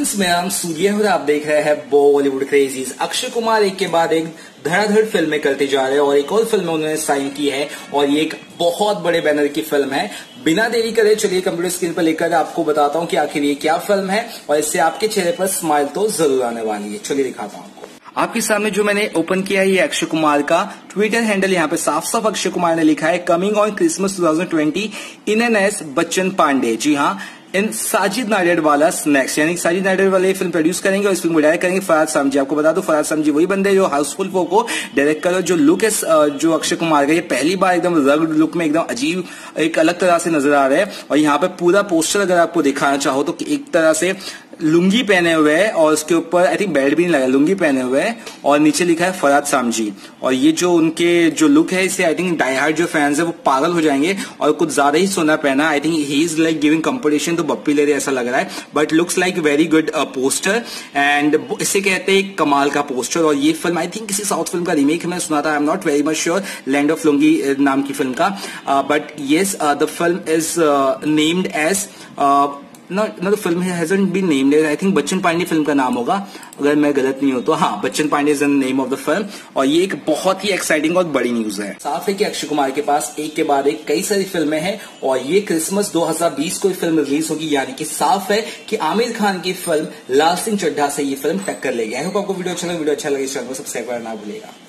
Friends, मेरा नाम सूर्य है और आप देख रहे हैं बॉलीवुड क्रेजीज। अक्षय कुमार एक के बाद एक धड़ाधड़ फिल्में करते जा रहे हैं और एक और फिल्म उन्होंने साइन की है और ये एक बहुत बड़े बैनर की फिल्म है। बिना देरी करे चलिए कंप्यूटर स्क्रीन पर लेकर आपको बताता हूँ कि आखिर ये क्या फिल्म है और इससे आपके चेहरे पर स्माइल तो जरूर आने वाली है। चलिए दिखाता हूँ आपको। आपके सामने जो मैंने ओपन किया है ये अक्षय कुमार का ट्विटर हैंडल। यहाँ पे साफ साफ अक्षय कुमार ने लिखा है coming on Christmas 2020 in N S Bachchan Pandey. जी हाँ, इन साजिद नाडियाडवाला स्नैक्स, यानी साजिद नाडियाडवाला ये फिल्म प्रोड्यूस करेंगे और इस फिल्म को डायरेक्ट करेंगे फरहाद सामजी। आपको बता दो फरहाद सामजी वही बंदे जो हाउसफुल 4 को डायरेक्ट कर। जो लुक है जो अक्षय कुमार का, ये पहली बार एकदम रग्ड लुक में एकदम अजीब एक अलग तरह से नजर आ रहा है। और यहाँ पे पूरा पोस्टर अगर आपको दिखाना चाहो तो एक तरह से लुंगी पहने हुए है और उसके ऊपर आई थिंक बेल्ट भी नहीं लगा, लुंगी पहने हुए है और नीचे लिखा है फरहाद सामजी। और ये जो उनके जो लुक है इससे आई थिंक डाई हार्ड जो फैंस है वो पागल हो जाएंगे। और कुछ ज्यादा ही सोना पहना, I think he is like giving competition तो बप्पी ले रहे ऐसा लग रहा है, but looks like very good poster and इसे कहते हैं कमाल का पोस्टर। और ये फिल्म आई थिंक किसी साउथ फिल्म का रीमेक मैंने सुना था, I am not very much sure, land of lungi नाम की फिल्म का, but yes the film is named as the film hasn't been named, I think Bachchan Pandey film का नाम होगा अगर मैं गलत नहीं हूं तो। हाँ, Bachchan Pandey is the name of the film और ये एक बहुत ही एक्साइटिंग और बड़ी न्यूज है। साफ है कि अक्षय कुमार के पास एक के बाद एक कई सारी फिल्में हैं और ये क्रिसमस 2020 को फिल्म रिलीज होगी, यानी कि साफ है कि आमिर खान की फिल्म लाल सिंह चड्ढा से ये फिल्म टक्कर लेगी। आई होप आपको वीडियो अच्छा लगे, इस चैनल को सब्सक्राइब करना ना भूलिएगा।